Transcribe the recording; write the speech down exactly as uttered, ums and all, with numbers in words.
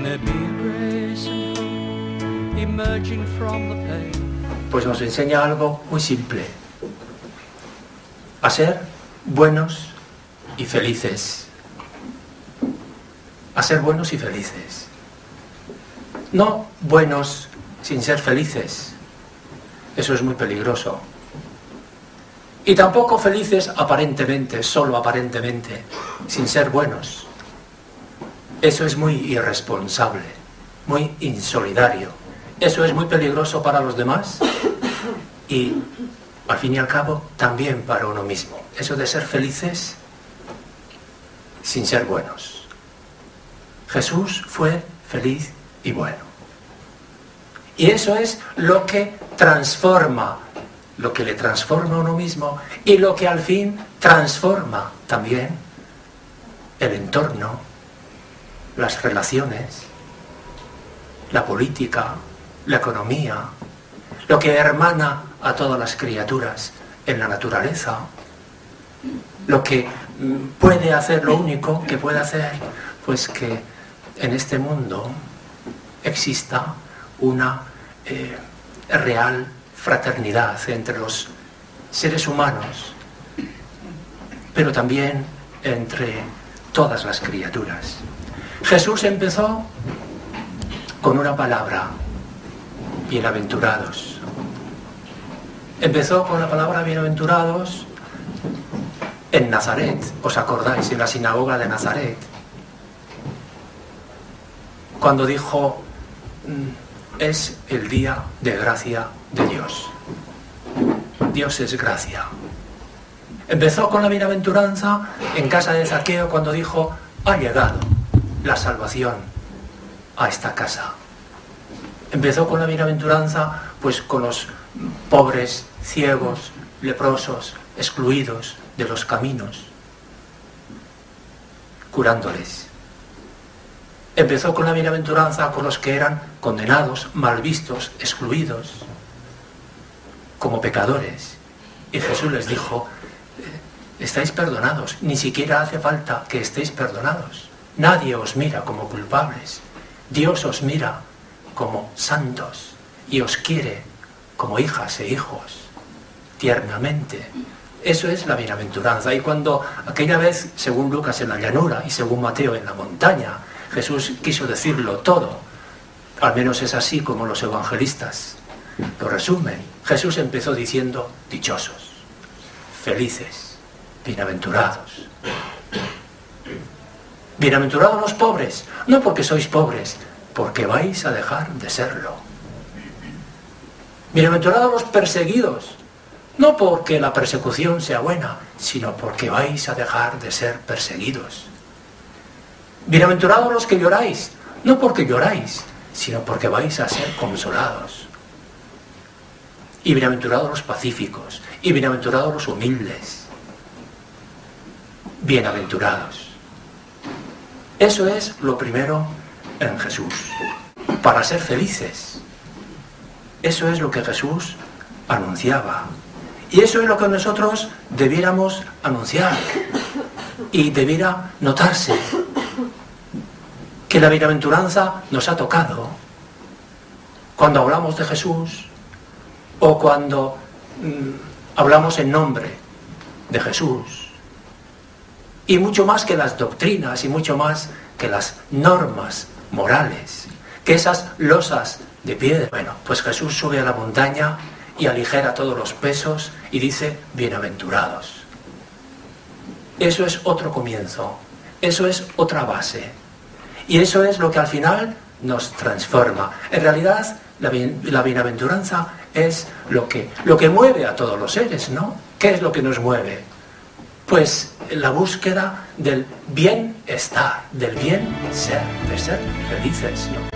Pues nos enseña algo muy simple: a ser buenos y felices. A ser buenos y felices. No buenos sin ser felices. Eso es muy peligroso. Y tampoco felices aparentemente, solo aparentemente, sin ser buenos. Eso es muy irresponsable, muy insolidario. Eso es muy peligroso para los demás y, al fin y al cabo, también para uno mismo. Eso de ser felices sin ser buenos. Jesús fue feliz y bueno. Y eso es lo que transforma, lo que le transforma a uno mismo y lo que al fin transforma también el entorno, las relaciones, la política, la economía, lo que hermana a todas las criaturas en la naturaleza, lo que puede hacer, lo único que puede hacer, pues que en este mundo exista una eh, real fraternidad entre los seres humanos, pero también entre todas las criaturas. Jesús empezó con una palabra: bienaventurados. Empezó con la palabra bienaventurados en Nazaret, ¿os acordáis? En la sinagoga de Nazaret, cuando dijo: es el día de gracia de Dios. Dios es gracia. Empezó con la bienaventuranza en casa de Zaqueo, cuando dijo: ha llegado la salvación a esta casa. Empezó con la bienaventuranza pues con los pobres, ciegos, leprosos, excluidos de los caminos, curándoles. Empezó con la bienaventuranza con los que eran condenados, mal vistos, excluidos, como pecadores. Y Jesús les dijo: estáis perdonados, ni siquiera hace falta que estéis perdonados. Nadie os mira como culpables. Dios os mira como santos y os quiere como hijas e hijos, tiernamente. Eso es la bienaventuranza. Y cuando aquella vez, según Lucas en la llanura y según Mateo en la montaña, Jesús quiso decirlo todo, al menos es así como los evangelistas lo resumen. Jesús empezó diciendo: dichosos, felices, bienaventurados. Bienaventurados los pobres, no porque sois pobres, porque vais a dejar de serlo. Bienaventurados los perseguidos, no porque la persecución sea buena, sino porque vais a dejar de ser perseguidos. Bienaventurados los que lloráis, no porque lloráis, sino porque vais a ser consolados. Y bienaventurados los pacíficos, y bienaventurados los humildes. Bienaventurados. Eso es lo primero en Jesús, para ser felices. Eso es lo que Jesús anunciaba. Y eso es lo que nosotros debiéramos anunciar. Y debiera notarse que la bienaventuranza nos ha tocado cuando hablamos de Jesús o cuando mmm, hablamos en nombre de Jesús. Y mucho más que las doctrinas y mucho más que las normas morales, que esas losas de piedra. Bueno, pues Jesús sube a la montaña y aligera todos los pesos y dice: bienaventurados. Eso es otro comienzo, eso es otra base. Y eso es lo que al final nos transforma. En realidad, la, bien, la bienaventuranza es lo que, lo que mueve a todos los seres, ¿no? ¿Qué es lo que nos mueve? Pues la búsqueda del bienestar, del bien ser, de ser felices, ¿no?